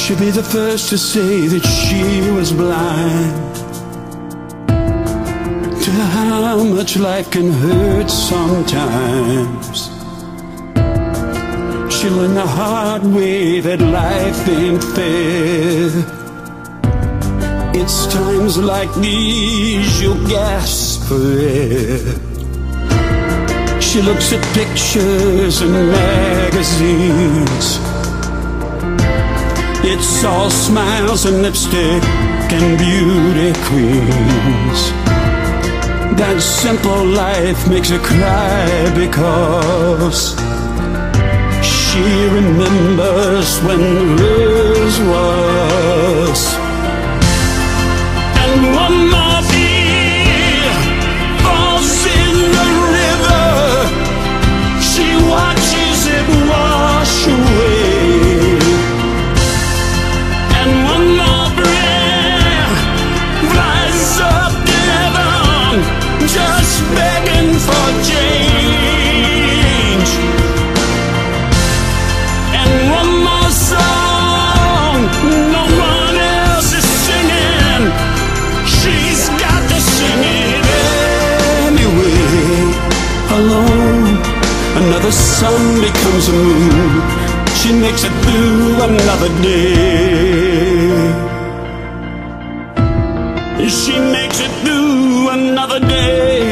She'll be the first to say that she was blind to how much life can hurt sometimes. She learned the hard way that life ain't fair. It's times like these you'll gasp for air. She looks at pictures and magazines. It's all smiles and lipstick and beauty queens. That simple life makes her cry because she remembers when hers was. And one more beer falls in the river. She watches it wash away. And one more breath flies up to heaven, just begging for change. And one more song no one else is singing. She's got to sing it anyway. Alone, another sun becomes a moon. She makes it through another day. She makes it through another day.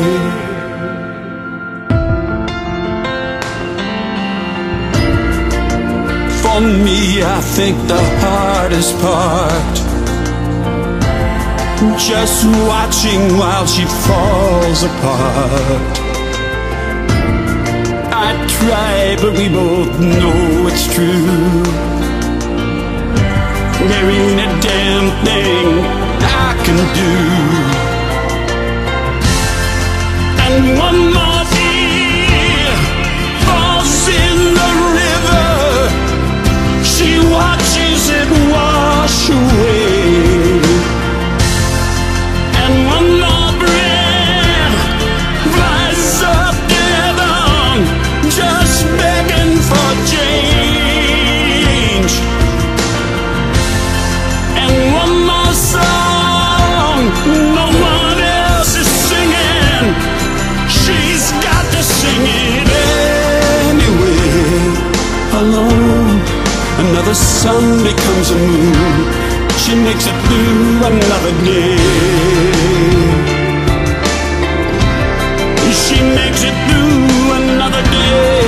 For me, I think the hardest part, just watching while she falls apart. I try, but we both know it's true. There ain't a damn thing I can do. And one more tear falls in the river. She watches it wash away. And one more breath flies up to heaven, just begging for change. And one more song no one else is singing. She's got to sing it anyway. Alone, another sun becomes a moon. She makes it through another day. She makes it through another day.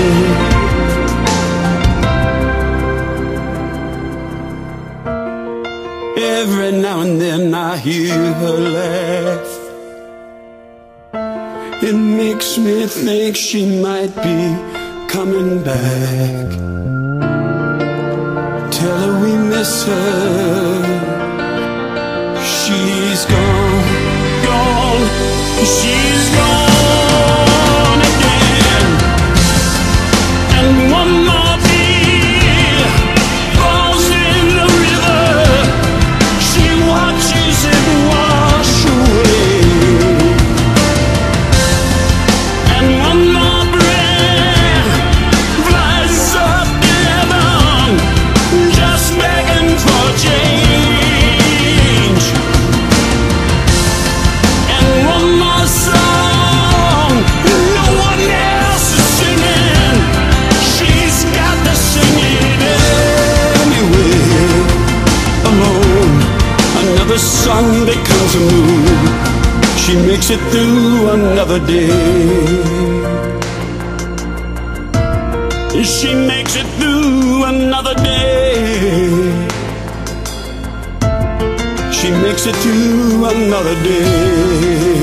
Every now and then I hear her laugh. It makes me think she might be coming back. Tell her we miss her. She's gone, gone, she's gone again. And one more beer falls in the river. She watches it wash away. And one more breath flies up to heaven, just begging for change. And one more song no one else is singing. She's got to sing it anyway. Alone, another sun becomes a moon. She makes it through another day. She makes it through another day. She makes it through another day.